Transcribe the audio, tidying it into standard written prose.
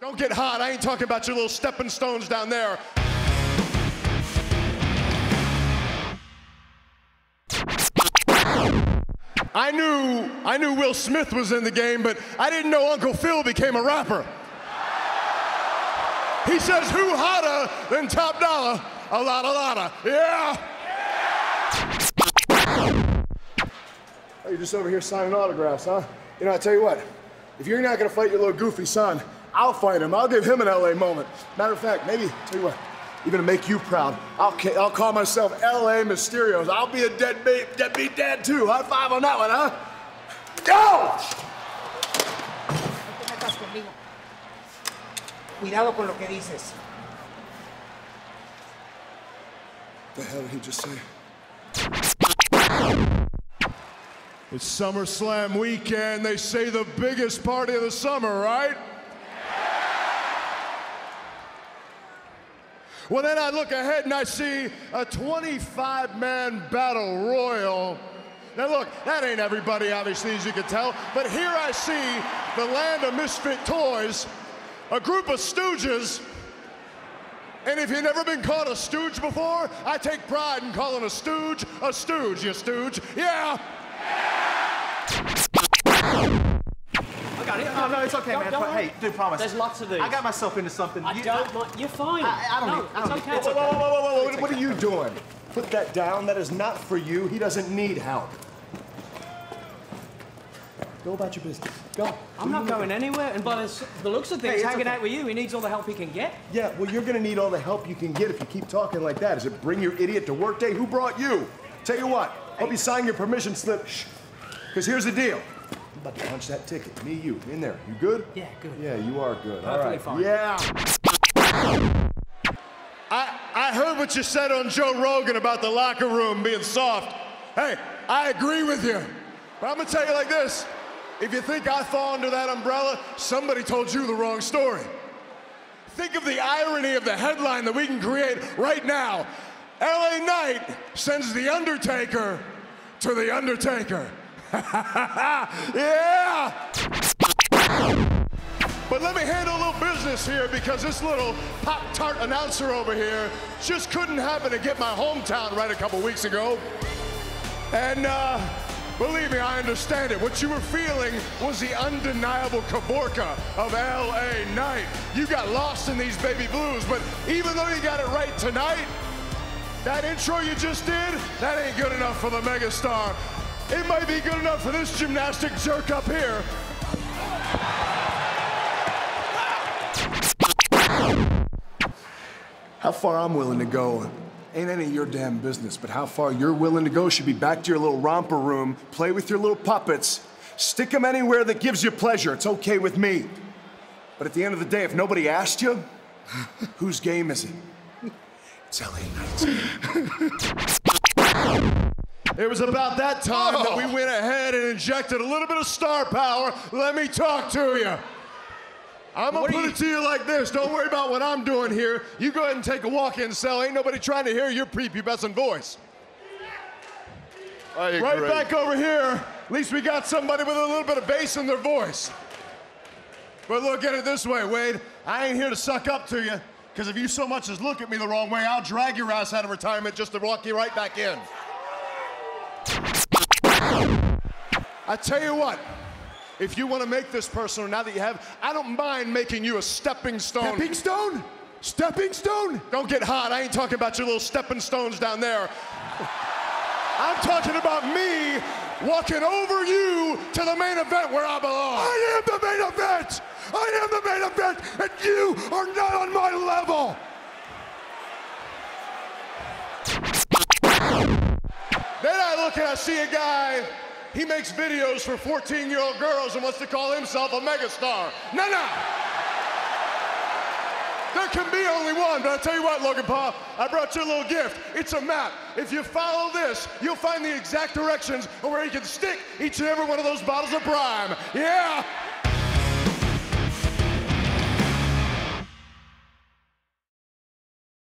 Don't get hot. I ain't talking about your little stepping stones down there. I knew Will Smith was in the game, but I didn't know Uncle Phil became a rapper. He says, who hotter than Top Dollar? A lotta, yeah! Oh, you're just over here signing autographs, huh? You know, I tell you what, if you're not gonna fight your little goofy son, I'll fight him. I'll give him an LA moment. Matter of fact, maybe, tell you what, even to make you proud, I'll call myself LA Mysterios. I'll be a deadbeat dad too. High five on that one, huh? Go! No te metas conmigo. Cuidado con lo que dices. What the hell did he just say? It's SummerSlam weekend. They say the biggest party of the summer, right? Well, then I look ahead and I see a 25-man battle royal. Now look, that ain't everybody, obviously, as you can tell, but here I see the land of misfit toys, a group of stooges, and if you've never been called a stooge before, I take pride in calling a stooge, you stooge, yeah! I got it. Oh, no, it's okay, man. Don't Hey, dude, promise. There's lots of these. I got myself into something. You're fine. I don't need. It's okay. It's okay. Whoa, what are you doing? Put that down. That is not for you. He doesn't need help. Go about your business. Go. I'm not going anywhere, and by the looks of things, hanging out with you, he needs all the help he can get. Yeah, well, you're gonna need all the help you can get if you keep talking like that. Is it bring your idiot to work day? Who brought you? Tell you what, hope you sign your permission slip. Shh. Because here's the deal. I'm about to punch that ticket. Me, you, in there. You good? Yeah, good. Yeah, you are good. All Perfectly right. fine. Yeah. I heard what you said on Joe Rogan about the locker room being soft. Hey, I agree with you. But I'm gonna tell you like this. If you think I fall under that umbrella, somebody told you the wrong story. Think of the irony of the headline that we can create right now. LA Knight sends the Undertaker to the Undertaker. Yeah! But let me handle a little business here because this little Pop-Tart announcer over here just couldn't happen to get my hometown right a couple weeks ago. And believe me, I understand it. What you were feeling was the undeniable caborca of LA Knight. You got lost in these baby blues, but even though you got it right tonight, that intro you just did, that ain't good enough for the megastar. It might be good enough for this gymnastic jerk up here. How far I'm willing to go ain't any of your damn business, but how far you're willing to go should be back to your little romper room, play with your little puppets, stick them anywhere that gives you pleasure. It's okay with me. But at the end of the day, if nobody asked you, whose game is it? It's LA Knight's. It was about that time that we went ahead and injected a little bit of star power. Let me talk to you. I'm gonna put it to you like this. Don't worry about what I'm doing here. You go ahead and take a walk-in cell. Ain't nobody trying to hear your prepubescent voice. I agree. Right back over here, at least we got somebody with a little bit of bass in their voice. But look at it this way, Wade. I ain't here to suck up to you, because if you so much as look at me the wrong way, I'll drag your ass out of retirement just to walk you right back in. I tell you what, if you want to make this personal now that you have, I don't mind making you a stepping stone. Stepping stone? Stepping stone? Don't get hot. I ain't talking about your little stepping stones down there. I'm talking about me walking over you to the main event where I belong. I am the main event! I am the main event, and you are not on my level! Then I look and I see a guy, he makes videos for 14-year-old girls and wants to call himself a megastar. No, no! There can be only one, but I'll tell you what, Logan Paul, I brought you a little gift. It's a map. If you follow this, you'll find the exact directions of where you can stick each and every one of those bottles of Prime. Yeah!